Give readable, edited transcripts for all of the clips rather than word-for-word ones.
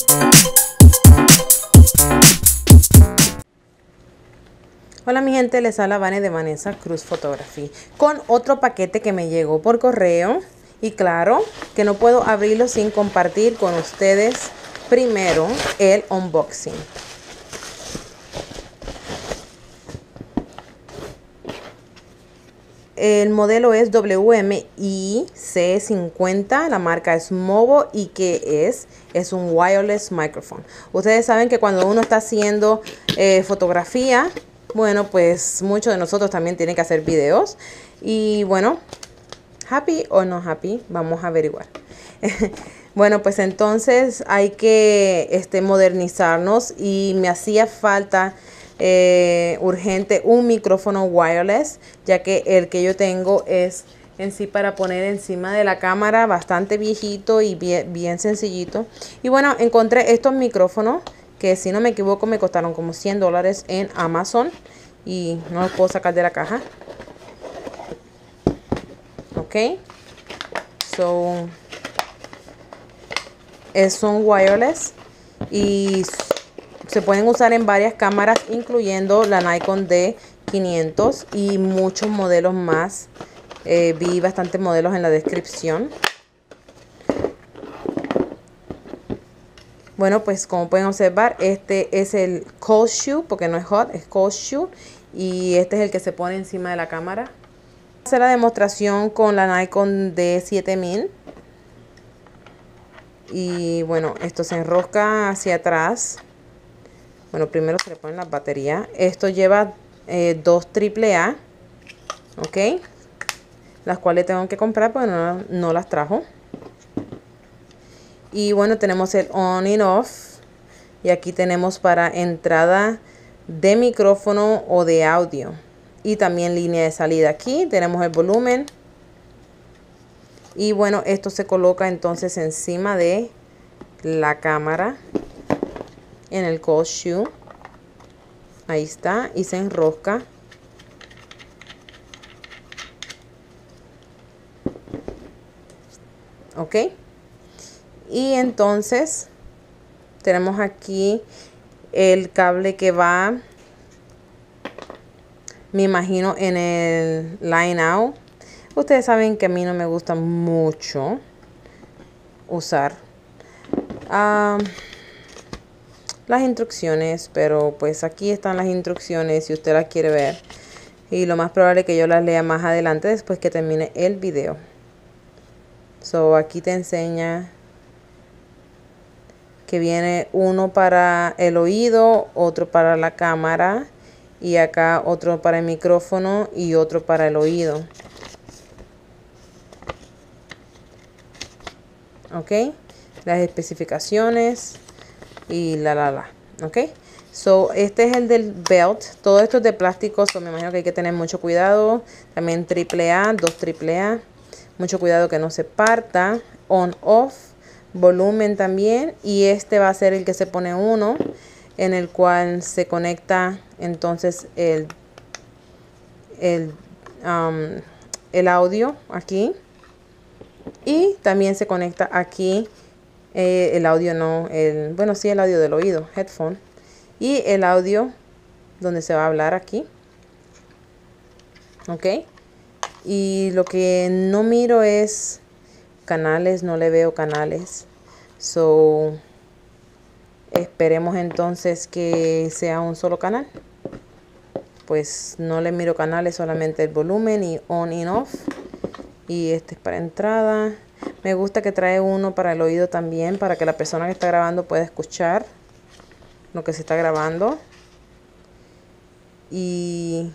Hola mi gente, les habla Vane de Vanessa Cruz Photography con otro paquete que me llegó por correo y claro que no puedo abrirlo sin compartir con ustedes primero el unboxing. El modelo es WMI-C50, la marca es Movo y ¿qué es? Es un wireless microphone. Ustedes saben que cuando uno está haciendo fotografía, bueno, pues muchos de nosotros también tienen que hacer videos. Y bueno, happy o no happy, vamos a averiguar. Bueno, pues entonces hay que modernizarnos y me hacía falta urgente un micrófono wireless, ya que el que yo tengo es en sí para poner encima de la cámara, bastante viejito y bien sencillito. Y bueno, encontré estos micrófonos que si no me equivoco me costaron como $100 en Amazon y no los puedo sacar de la caja. Ok, son wireless y se pueden usar en varias cámaras, incluyendo la Nikon D500 y muchos modelos más. Vi bastantes modelos en la descripción. Bueno, pues como pueden observar, este es el cold shoe, porque no es hot, es cold shoe. Y este es el que se pone encima de la cámara. Voy a hacer la demostración con la Nikon D7000. Y bueno, esto se enrosca hacia atrás. Bueno, primero se le ponen las baterías. Esto lleva 2 AAA. Ok. Las cuales tengo que comprar porque no las trajo. Y bueno, tenemos el on y off. Y aquí tenemos para entrada de micrófono o de audio. Y también línea de salida. Aquí tenemos el volumen. Y bueno, esto se coloca entonces encima de la cámara. En el cold shoe. Ahí está. Y se enrosca. Ok. Y entonces tenemos aquí el cable que va, me imagino, en el line out. Ustedes saben que a mí no me gusta mucho usar las instrucciones, pero pues aquí están las instrucciones si usted las quiere ver. Y lo más probable es que yo las lea más adelante después que termine el video. Aquí te enseña que viene uno para el oído, otro para la cámara y acá otro para el micrófono y otro para el oído. Ok, las especificaciones y ok. Este es el del belt. Todo esto es de plástico, me imagino que hay que tener mucho cuidado. También AAA, 2 AAA. Mucho cuidado que no se parta. On off, volumen también. Y este va a ser el que se pone uno, en el cual se conecta entonces el audio aquí. Y también se conecta aquí el audio, bueno, sí, el audio del oído, headphone. Y el audio donde se va a hablar aquí. Ok. Y lo que no miro es canales, no le veo canales. Esperemos entonces que sea un solo canal. Pues no le miro canales, solamente el volumen y on y off. Y este es para entrada. Me gusta que trae uno para el oído también, para que la persona que está grabando pueda escuchar lo que se está grabando. Y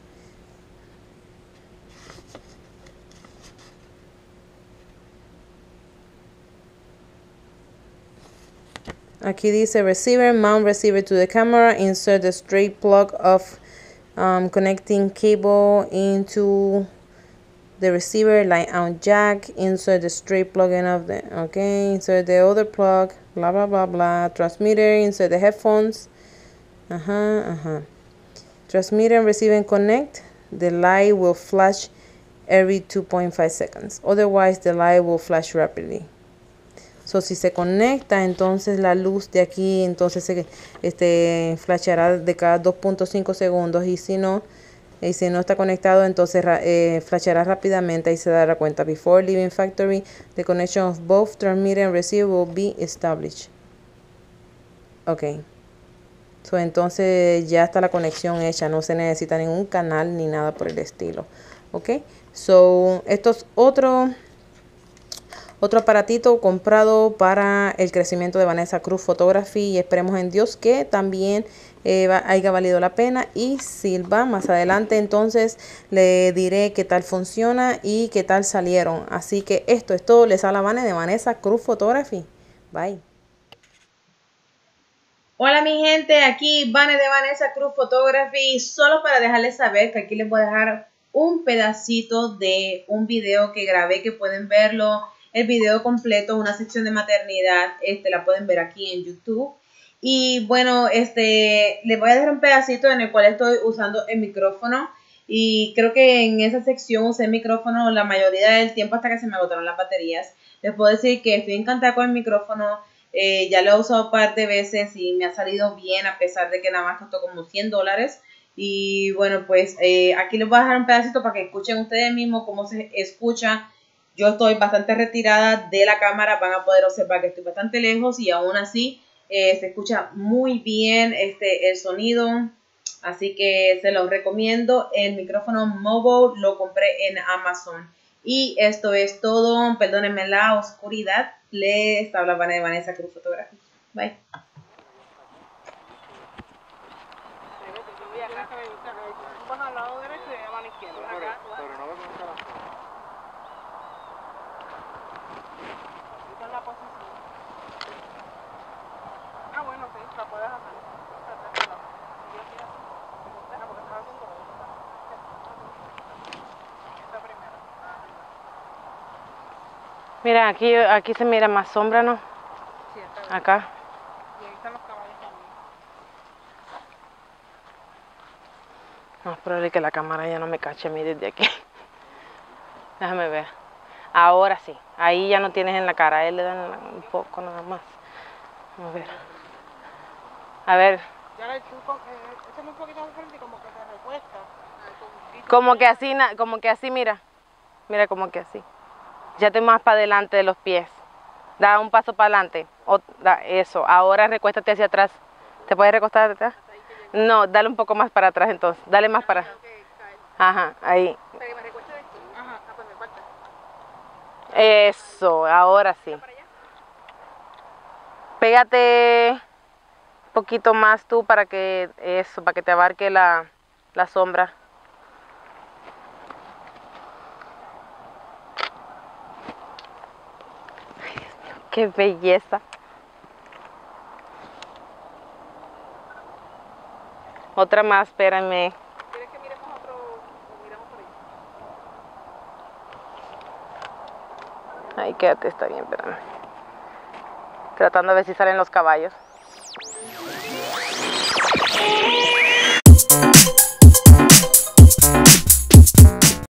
aquí dice receiver, mount receiver to the camera, insert the straight plug of connecting cable into the receiver, line out jack, insert the straight plug in of the, okay, insert the other plug, blah blah blah blah, transmitter, insert the headphones, transmitter and receiver and connect. The light will flash every 2.5 seconds, otherwise the light will flash rapidly. So, si se conecta, entonces la luz de aquí, entonces se flasheará de cada 2.5 segundos. Y si no está conectado, entonces flasheará rápidamente y se dará cuenta. Before leaving factory, the connection of both transmitter and receiver will be established. Ok. So, entonces ya está la conexión hecha. No se necesita ningún canal ni nada por el estilo. Ok. So, esto es otro aparatito comprado para el crecimiento de Vanessa Cruz Photography, y esperemos en Dios que también haya valido la pena y sirva. Más adelante entonces le diré qué tal funciona y qué tal salieron. Así que esto es todo. Les habla Vane de Vanessa Cruz Photography. Bye. Hola mi gente, aquí Vane de Vanessa Cruz Photography, solo para dejarles saber que aquí les voy a dejar un pedacito de un video que grabé, que pueden verlo, el video completo, una sección de maternidad, la pueden ver aquí en YouTube. Y bueno, les voy a dejar un pedacito en el cual estoy usando el micrófono, y creo que en esa sección usé el micrófono la mayoría del tiempo hasta que se me agotaron las baterías. Les puedo decir que estoy encantada con el micrófono. Ya lo he usado un par de veces y me ha salido bien, a pesar de que nada más costó como $100. Y bueno, pues aquí les voy a dejar un pedacito para que escuchen ustedes mismos cómo se escucha. Yo estoy bastante retirada de la cámara, van a poder observar que estoy bastante lejos y aún así se escucha muy bien el sonido. Así que se los recomiendo. El micrófono Movo lo compré en Amazon. Y esto es todo. Perdónenme la oscuridad. Les habla Vane de Vanessa Cruz Photography. Bye. Bueno, al lado derecho y a mano izquierda. Acá. Pero no vemos la esa es la posición. Ah, bueno, sí, la puedes hacer. Yo estoy así. Deja, porque estaba haciendo esta primera. Mira, aquí se mira más sombra, ¿no? Sí, está bien. Acá. Y ahí están los caballos también. No, es probable que la cámara ya no me cache a mí desde aquí. Déjame ver. Ahora sí. Ahí ya no tienes en la cara. A él le dan un poco nada más. A ver. A ver. Ya le échale un poquito de frente y como que se recuesta. Como que así, mira. Mira, como que así. Ya te más para adelante de los pies. Da un paso para adelante. Eso. Ahora recuéstate hacia atrás. ¿Te puedes recostar hacia atrás? No, dale un poco más para atrás entonces. Dale más para. Ajá, ahí. Pero que me recueste de aquí. Ajá, pues me falta. Eso, ahora sí. Pégate un poquito más tú para que para que te abarque la sombra. Ay, Dios mío, qué belleza. Otra más, espérame. ¿Quieres que miremos otro o miramos por ahí? Ahí quédate, está bien, espérame. Tratando de ver si salen los caballos.